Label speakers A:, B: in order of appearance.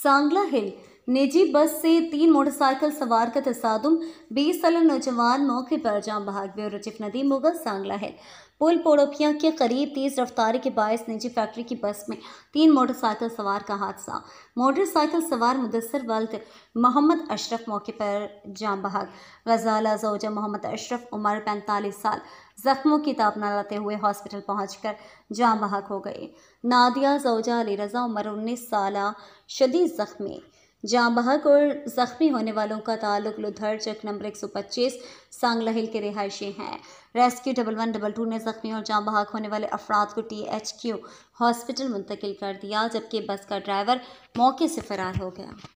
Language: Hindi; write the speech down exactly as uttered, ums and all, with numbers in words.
A: सांगला हिल निजी बस से तीन मोटरसाइकिल सवार का तसादुम, बीस साल नौजवान मौके पर जान बहक। Bureau chief Nadeem Mughal, Sangla Hill. पुल पोड़ोपिया के करीब तेज रफ्तारी के बायस निजी फैक्ट्री की बस में तीन मोटरसाइकिल सवार का हादसा। मोटरसाइकिल सवार मुदस्सर वल्द मोहम्मद अशरफ मौके पर जान बहक। गजाला जोजा मोहम्मद अशरफ उम्र पैंतालीस साल जख्मों की ताप न लाते हुए हॉस्पिटल पहुंचकर जान बहक हो गए। नादिया जोजा अली रजा उम्र उन्नीस साल शदीद जख्मी। जान बहक और जख्मी होने वालों का ताल्लुक लुधर चक नंबर एक सौ पच्चीस सांगला हिल के रिहायशी हैं। Rescue double one double two ने जख्मी और जान बहक होने वाले अफराद को टी एच क्यू हॉस्पिटल मुंतकिल कर दिया, जबकि बस का ड्राइवर मौके से फरार हो गया।